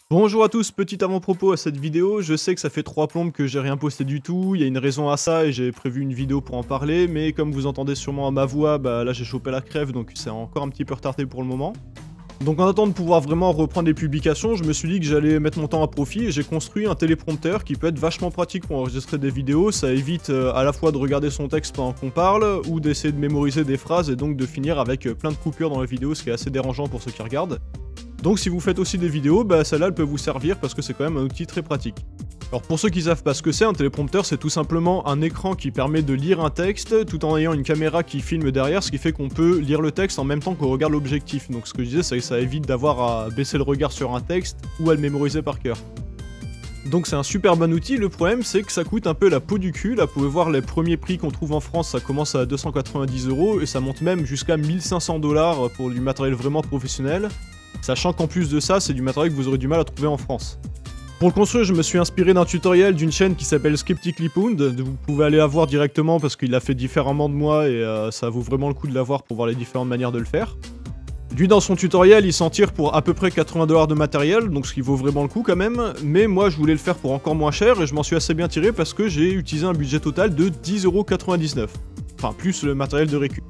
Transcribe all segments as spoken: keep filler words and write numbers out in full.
Bonjour à tous, petit avant-propos à cette vidéo, je sais que ça fait trois plombes que j'ai rien posté du tout, il y a une raison à ça et j'ai prévu une vidéo pour en parler, mais comme vous entendez sûrement à ma voix, bah là j'ai chopé la crève donc c'est encore un petit peu retardé pour le moment. Donc en attendant de pouvoir vraiment reprendre les publications, je me suis dit que j'allais mettre mon temps à profit et j'ai construit un téléprompteur qui peut être vachement pratique pour enregistrer des vidéos, ça évite euh, à la fois de regarder son texte pendant qu'on parle, ou d'essayer de mémoriser des phrases et donc de finir avec euh, plein de coupures dans la vidéo, ce qui est assez dérangeant pour ceux qui regardent. Donc si vous faites aussi des vidéos, bah celle-là elle peut vous servir parce que c'est quand même un outil très pratique. Alors pour ceux qui savent pas ce que c'est, un téléprompteur c'est tout simplement un écran qui permet de lire un texte tout en ayant une caméra qui filme derrière, ce qui fait qu'on peut lire le texte en même temps qu'on regarde l'objectif. Donc ce que je disais c'est que ça évite d'avoir à baisser le regard sur un texte ou à le mémoriser par cœur. Donc c'est un super bon outil, le problème c'est que ça coûte un peu la peau du cul, là vous pouvez voir les premiers prix qu'on trouve en France, ça commence à deux cent quatre-vingt-dix euros et ça monte même jusqu'à mille cinq cents dollars pour du matériel vraiment professionnel. Sachant qu'en plus de ça, c'est du matériel que vous aurez du mal à trouver en France. Pour le construire, je me suis inspiré d'un tutoriel d'une chaîne qui s'appelle Skeptically Pound. Vous pouvez aller la voir directement parce qu'il l'a fait différemment de moi et euh, ça vaut vraiment le coup de la voir pour voir les différentes manières de le faire. Lui, dans son tutoriel, il s'en tire pour à peu près quatre-vingts dollars de matériel, donc ce qui vaut vraiment le coup quand même. Mais moi, je voulais le faire pour encore moins cher et je m'en suis assez bien tiré parce que j'ai utilisé un budget total de dix euros quatre-vingt-dix-neuf. Enfin, plus le matériel de récup.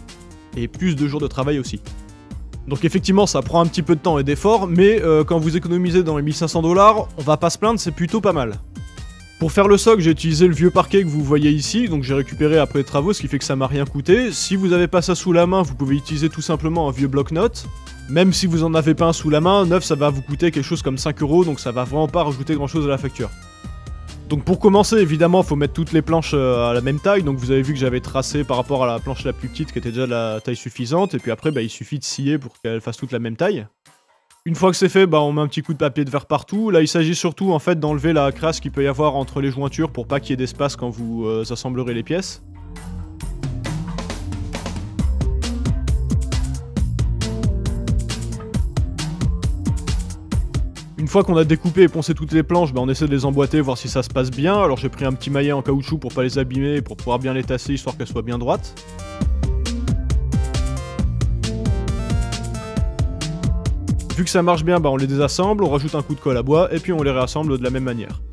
Et plus de jours de travail aussi. Donc effectivement ça prend un petit peu de temps et d'effort, mais euh, quand vous économisez dans les mille cinq cents dollars, on va pas se plaindre, c'est plutôt pas mal. Pour faire le socle, j'ai utilisé le vieux parquet que vous voyez ici, donc j'ai récupéré après les travaux, ce qui fait que ça m'a rien coûté. Si vous avez pas ça sous la main, vous pouvez utiliser tout simplement un vieux bloc-notes. Même si vous en avez pas un sous la main, neuf ça va vous coûter quelque chose comme cinq euros, donc ça va vraiment pas rajouter grand chose à la facture. Donc pour commencer, évidemment, faut mettre toutes les planches à la même taille, donc vous avez vu que j'avais tracé par rapport à la planche la plus petite qui était déjà de la taille suffisante, et puis après bah, il suffit de scier pour qu'elle fasse toute la même taille. Une fois que c'est fait, bah, on met un petit coup de papier de verre partout. Là il s'agit surtout en fait d'enlever la crasse qu'il peut y avoir entre les jointures pour pas qu'il y ait d'espace quand vous euh, assemblerez les pièces. Une fois qu'on a découpé et poncé toutes les planches, bah on essaie de les emboîter, voir si ça se passe bien. Alors j'ai pris un petit maillet en caoutchouc pour pas les abîmer et pour pouvoir bien les tasser histoire qu'elles soient bien droites. Vu que ça marche bien, bah on les désassemble, on rajoute un coup de colle à bois et puis on les réassemble de la même manière.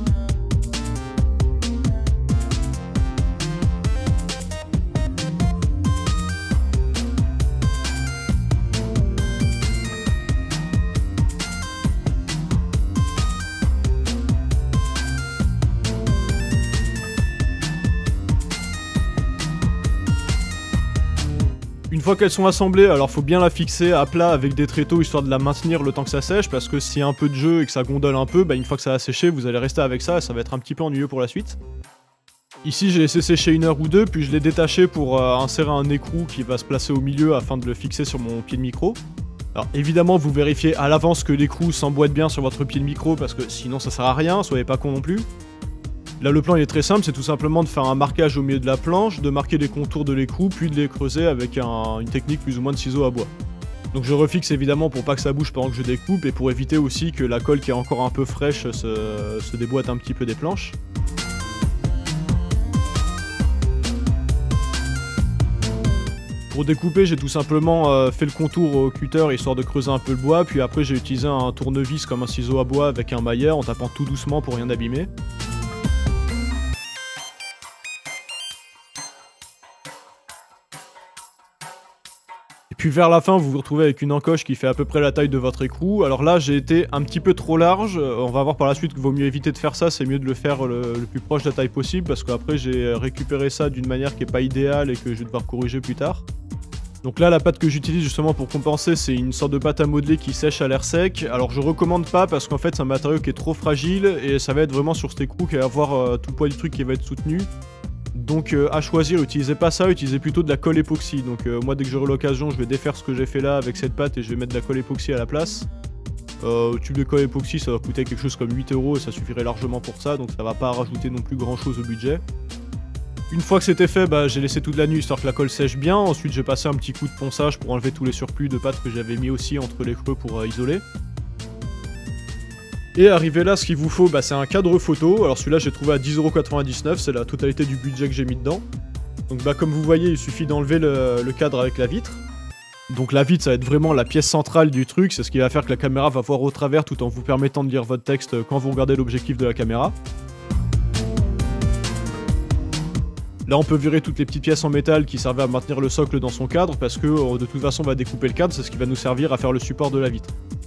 Une fois qu'elles sont assemblées, alors faut bien la fixer à plat avec des tréteaux histoire de la maintenir le temps que ça sèche, parce que s'il y a un peu de jeu et que ça gondole un peu, bah une fois que ça a séché, vous allez rester avec ça et ça va être un petit peu ennuyeux pour la suite. Ici j'ai laissé sécher une heure ou deux, puis je l'ai détaché pour euh, insérer un écrou qui va se placer au milieu afin de le fixer sur mon pied de micro. Alors évidemment vous vérifiez à l'avance que l'écrou s'emboîte bien sur votre pied de micro, parce que sinon ça sert à rien, soyez pas con non plus. Là le plan il est très simple, c'est tout simplement de faire un marquage au milieu de la planche, de marquer les contours de l'écrou, puis de les creuser avec un, une technique plus ou moins de ciseaux à bois. Donc je refixe évidemment pour pas que ça bouge pendant que je découpe, et pour éviter aussi que la colle qui est encore un peu fraîche se, se déboîte un petit peu des planches. Pour découper, j'ai tout simplement euh, fait le contour au cutter histoire de creuser un peu le bois, puis après j'ai utilisé un tournevis comme un ciseau à bois avec un maillet en tapant tout doucement pour rien abîmer. Puis vers la fin, vous vous retrouvez avec une encoche qui fait à peu près la taille de votre écrou. Alors là, j'ai été un petit peu trop large. On va voir par la suite qu'il vaut mieux éviter de faire ça. C'est mieux de le faire le, le plus proche de la taille possible parce qu'après, j'ai récupéré ça d'une manière qui n'est pas idéale et que je vais devoir corriger plus tard. Donc là, la pâte que j'utilise justement pour compenser, c'est une sorte de pâte à modeler qui sèche à l'air sec. Alors je recommande pas parce qu'en fait, c'est un matériau qui est trop fragile et ça va être vraiment sur cet écrou qu'il va y avoir euh, tout le poids du truc qui va être soutenu. Donc euh, à choisir, utilisez pas ça, utilisez plutôt de la colle époxy. Donc euh, moi dès que j'aurai l'occasion, je vais défaire ce que j'ai fait là avec cette pâte et je vais mettre de la colle époxy à la place. Euh, tube de colle époxy ça va coûter quelque chose comme huit euros et ça suffirait largement pour ça, donc ça va pas rajouter non plus grand chose au budget. Une fois que c'était fait, bah, j'ai laissé toute la nuit histoire que la colle sèche bien. Ensuite j'ai passé un petit coup de ponçage pour enlever tous les surplus de pâte que j'avais mis aussi entre les creux pour euh, isoler. Et arrivé là, ce qu'il vous faut, bah, c'est un cadre photo. Alors celui-là, j'ai trouvé à dix euros quatre-vingt-dix-neuf, c'est la totalité du budget que j'ai mis dedans. Donc bah, comme vous voyez, il suffit d'enlever le, le cadre avec la vitre. Donc la vitre, ça va être vraiment la pièce centrale du truc, c'est ce qui va faire que la caméra va voir au travers tout en vous permettant de lire votre texte quand vous regardez l'objectif de la caméra. Là, on peut virer toutes les petites pièces en métal qui servaient à maintenir le socle dans son cadre, parce que de toute façon, on va découper le cadre, c'est ce qui va nous servir à faire le support de la vitre.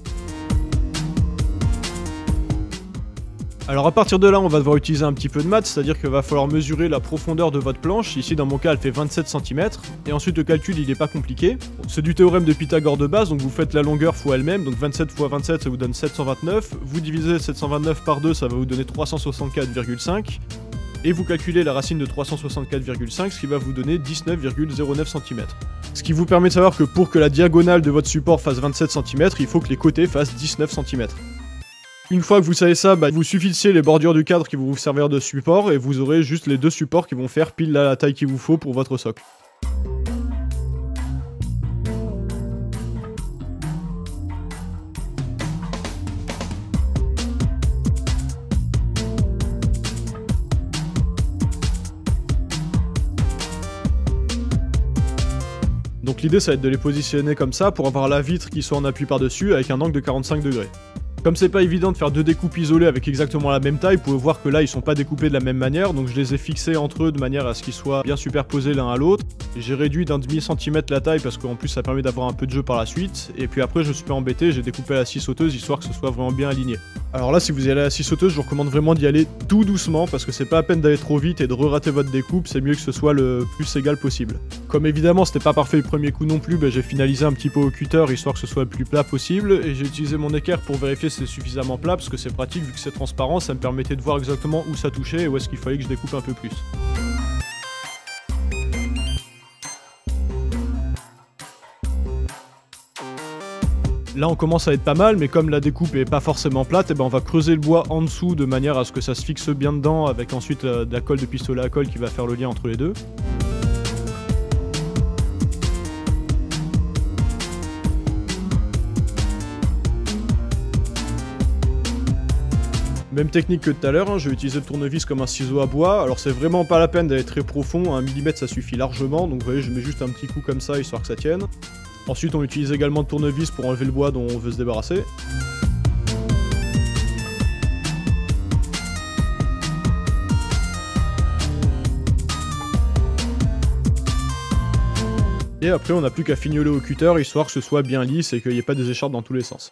Alors à partir de là, on va devoir utiliser un petit peu de maths, c'est-à-dire qu'il va falloir mesurer la profondeur de votre planche. Ici, dans mon cas, elle fait vingt-sept centimètres. Et ensuite, le calcul, il n'est pas compliqué. C'est du théorème de Pythagore de base, donc vous faites la longueur fois elle-même. Donc vingt-sept fois vingt-sept, ça vous donne sept cent vingt-neuf. Vous divisez sept cent vingt-neuf par deux, ça va vous donner trois cent soixante-quatre virgule cinq. Et vous calculez la racine de trois cent soixante-quatre virgule cinq, ce qui va vous donner dix-neuf virgule zéro neuf centimètres. Ce qui vous permet de savoir que pour que la diagonale de votre support fasse vingt-sept centimètres, il faut que les côtés fassent dix-neuf centimètres. Une fois que vous savez ça, bah, vous suffisez les bordures du cadre qui vont vous servir de support et vous aurez juste les deux supports qui vont faire pile la taille qu'il vous faut pour votre socle. Donc l'idée, ça va être de les positionner comme ça pour avoir la vitre qui soit en appui par-dessus avec un angle de quarante-cinq degrés. Comme c'est pas évident de faire deux découpes isolées avec exactement la même taille, vous pouvez voir que là ils sont pas découpés de la même manière, donc je les ai fixés entre eux de manière à ce qu'ils soient bien superposés l'un à l'autre. J'ai réduit d'un demi centimètre la taille parce qu'en plus ça permet d'avoir un peu de jeu par la suite, et puis après je me suis pas embêté, j'ai découpé à la scie sauteuse histoire que ce soit vraiment bien aligné. Alors là, si vous y allez à la scie sauteuse, je vous recommande vraiment d'y aller tout doucement parce que c'est pas à peine d'aller trop vite et de re-rater votre découpe, c'est mieux que ce soit le plus égal possible. Comme évidemment c'était pas parfait le premier coup non plus, bah, j'ai finalisé un petit peu au cutter histoire que ce soit le plus plat possible, et j'ai utilisé mon équerre pour vérifier si c'est suffisamment plat parce que c'est pratique vu que c'est transparent, ça me permettait de voir exactement où ça touchait et où est-ce qu'il fallait que je découpe un peu plus. Là on commence à être pas mal, mais comme la découpe est pas forcément plate, et ben on va creuser le bois en dessous de manière à ce que ça se fixe bien dedans, avec ensuite euh, de la colle de pistolet à colle qui va faire le lien entre les deux. Même technique que tout à l'heure, hein, je vais utiliser le tournevis comme un ciseau à bois. Alors c'est vraiment pas la peine d'aller très profond, un millimètre ça suffit largement, donc vous voyez je mets juste un petit coup comme ça histoire que ça tienne. Ensuite on utilise également le tournevis pour enlever le bois dont on veut se débarrasser. Et après on n'a plus qu'à fignoler au cutter histoire que ce soit bien lisse et qu'il n'y ait pas des écharpes dans tous les sens.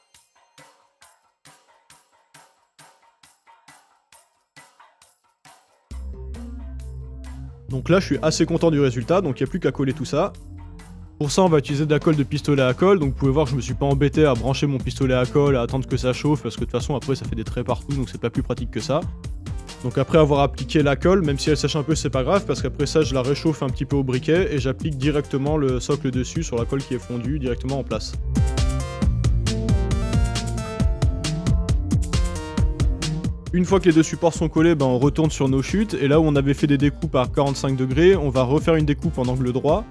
Donc là je suis assez content du résultat, donc il n'y a plus qu'à coller tout ça. Pour ça on va utiliser de la colle de pistolet à colle, donc vous pouvez voir que je me suis pas embêté à brancher mon pistolet à colle, à attendre que ça chauffe, parce que de toute façon après ça fait des traits partout, donc c'est pas plus pratique que ça. Donc après avoir appliqué la colle, même si elle sèche un peu c'est pas grave, parce qu'après ça je la réchauffe un petit peu au briquet, et j'applique directement le socle dessus sur la colle qui est fondue, directement en place. Une fois que les deux supports sont collés, ben on retourne sur nos chutes, et là où on avait fait des découpes à quarante-cinq degrés, on va refaire une découpe en angle droit.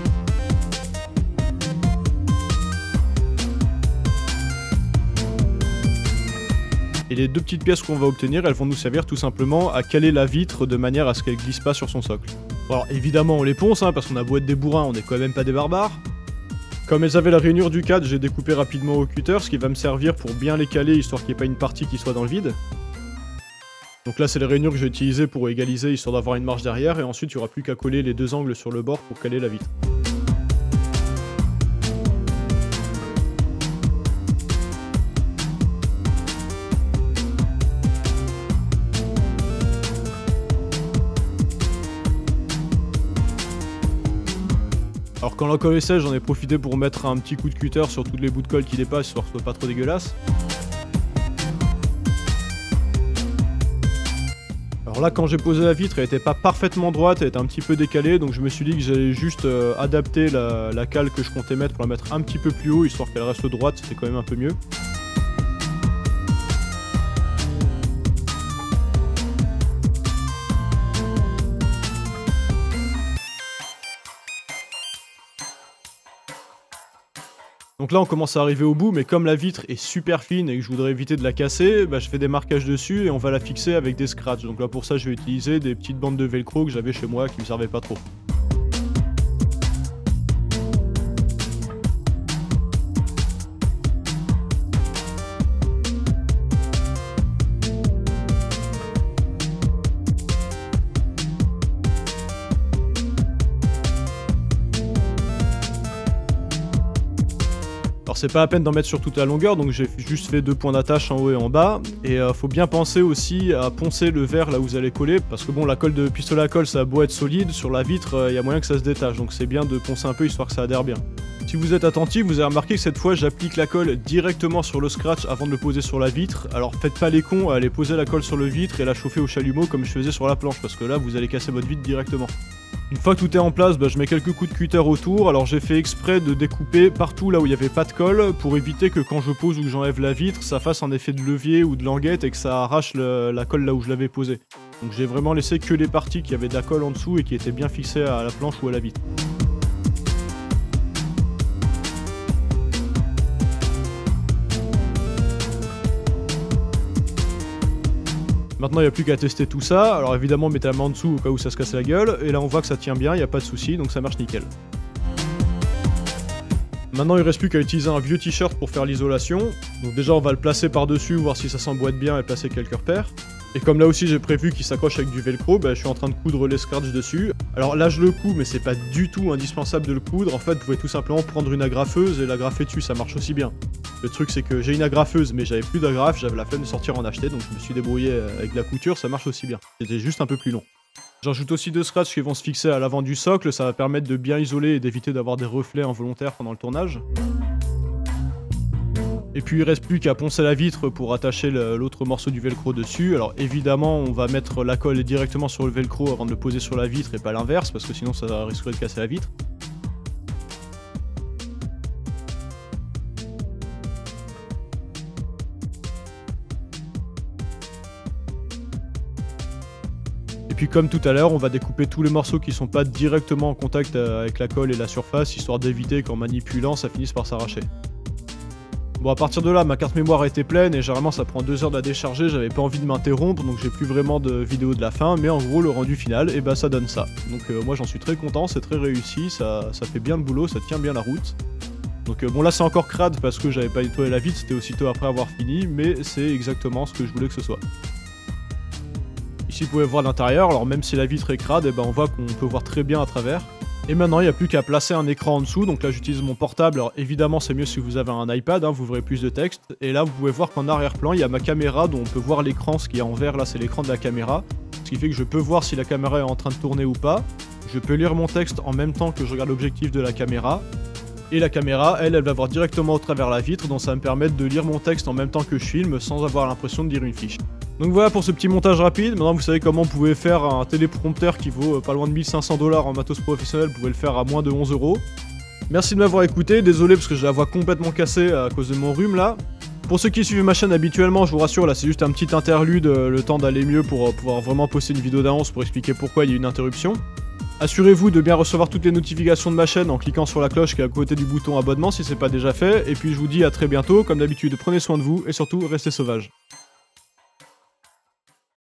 Et les deux petites pièces qu'on va obtenir, elles vont nous servir tout simplement à caler la vitre de manière à ce qu'elle glisse pas sur son socle. Bon, alors évidemment on les ponce, hein, parce qu'on a beau être des bourrins, on n'est quand même pas des barbares. Comme elles avaient la rainure du cadre, j'ai découpé rapidement au cutter, ce qui va me servir pour bien les caler, histoire qu'il n'y ait pas une partie qui soit dans le vide. Donc là c'est les rainures que j'ai utilisées pour égaliser, histoire d'avoir une marge derrière, et ensuite il n'y aura plus qu'à coller les deux angles sur le bord pour caler la vitre. Alors quand la colle est sèche, j'en ai profité pour mettre un petit coup de cutter sur tous les bouts de colle qui dépassent, histoire que ce soit pas trop dégueulasse. Alors là quand j'ai posé la vitre, elle était pas parfaitement droite, elle était un petit peu décalée, donc je me suis dit que j'allais juste euh, adapter la, la cale que je comptais mettre pour la mettre un petit peu plus haut, histoire qu'elle reste droite, c'était quand même un peu mieux. Donc là on commence à arriver au bout, mais comme la vitre est super fine et que je voudrais éviter de la casser, bah je fais des marquages dessus et on va la fixer avec des scratchs. Donc là pour ça je vais utiliser des petites bandes de velcro que j'avais chez moi qui me servaient pas trop. c'est pas la peine d'en mettre sur toute la longueur, donc j'ai juste fait deux points d'attache en haut et en bas. Et euh, faut bien penser aussi à poncer le verre là où vous allez coller, parce que bon, la colle de pistolet à colle, ça a beau être solide, sur la vitre, il euh, y a moyen que ça se détache, donc c'est bien de poncer un peu histoire que ça adhère bien. Si vous êtes attentif, vous avez remarqué que cette fois j'applique la colle directement sur le scratch avant de le poser sur la vitre. Alors faites pas les cons à aller poser la colle sur le vitre et la chauffer au chalumeau comme je faisais sur la planche, parce que là vous allez casser votre vitre directement. Une fois que tout est en place, bah, je mets quelques coups de cutter autour. Alors j'ai fait exprès de découper partout là où il n'y avait pas de colle pour éviter que quand je pose ou que j'enlève la vitre, ça fasse un effet de levier ou de languette et que ça arrache le, la colle là où je l'avais posée. Donc j'ai vraiment laissé que les parties qui avaient de la colle en dessous et qui étaient bien fixées à la planche ou à la vitre. Maintenant, il n'y a plus qu'à tester tout ça. Alors évidemment, mettez la main en dessous au cas où ça se casse la gueule. Et là, on voit que ça tient bien, il n'y a pas de souci, donc ça marche nickel. Maintenant, il ne reste plus qu'à utiliser un vieux t-shirt pour faire l'isolation. Donc déjà, on va le placer par-dessus, voir si ça s'emboîte bien et placer quelques repères. Et comme là aussi j'ai prévu qu'il s'accroche avec du velcro, bah, je suis en train de coudre les scratchs dessus. Alors là je le couds, mais c'est pas du tout indispensable de le coudre. En fait, vous pouvez tout simplement prendre une agrafeuse et l'agrafer dessus, ça marche aussi bien. Le truc c'est que j'ai une agrafeuse, mais j'avais plus d'agrafe, j'avais la flemme de sortir en acheter, donc je me suis débrouillé avec la couture, ça marche aussi bien. C'était juste un peu plus long. J'ajoute aussi deux scratchs qui vont se fixer à l'avant du socle, ça va permettre de bien isoler et d'éviter d'avoir des reflets involontaires pendant le tournage. Et puis il reste plus qu'à poncer la vitre pour attacher l'autre morceau du velcro dessus. Alors évidemment on va mettre la colle directement sur le velcro avant de le poser sur la vitre et pas l'inverse, parce que sinon ça risquerait de casser la vitre. Et puis comme tout à l'heure, on va découper tous les morceaux qui sont pas directement en contact avec la colle et la surface, histoire d'éviter qu'en manipulant ça finisse par s'arracher. Bon, à partir de là, ma carte mémoire était pleine et généralement ça prend deux heures de la décharger, j'avais pas envie de m'interrompre, donc j'ai plus vraiment de vidéo de la fin, mais en gros le rendu final, et bah ça donne ça. Donc euh, moi j'en suis très content, c'est très réussi, ça, ça fait bien le boulot, ça tient bien la route. Donc euh, bon là c'est encore crade parce que j'avais pas nettoyé la vitre, c'était aussitôt après avoir fini, mais c'est exactement ce que je voulais que ce soit. Ici vous pouvez voir l'intérieur, alors même si la vitre est crade, et ben on voit qu'on peut voir très bien à travers. Et maintenant il n'y a plus qu'à placer un écran en dessous, donc là j'utilise mon portable, alors évidemment c'est mieux si vous avez un iPad, hein, vous verrez plus de texte. Et là vous pouvez voir qu'en arrière-plan il y a ma caméra dont on peut voir l'écran, ce qui est en vert là c'est l'écran de la caméra. Ce qui fait que je peux voir si la caméra est en train de tourner ou pas. Je peux lire mon texte en même temps que je regarde l'objectif de la caméra. Et la caméra, elle, elle va voir directement au travers la vitre, donc ça va me permettre de lire mon texte en même temps que je filme sans avoir l'impression de lire une fiche. Donc voilà pour ce petit montage rapide. Maintenant vous savez comment vous pouvez faire un téléprompteur qui vaut pas loin de mille cinq cents dollars en matos professionnel, vous pouvez le faire à moins de onze euros. Merci de m'avoir écouté, désolé parce que j'ai la voix complètement cassée à cause de mon rhume là. Pour ceux qui suivent ma chaîne habituellement, je vous rassure, là c'est juste un petit interlude, le temps d'aller mieux pour pouvoir vraiment poster une vidéo d'avance pour expliquer pourquoi il y a une interruption. Assurez-vous de bien recevoir toutes les notifications de ma chaîne en cliquant sur la cloche qui est à côté du bouton abonnement si c'est pas déjà fait. Et puis je vous dis à très bientôt, comme d'habitude prenez soin de vous et surtout restez sauvages.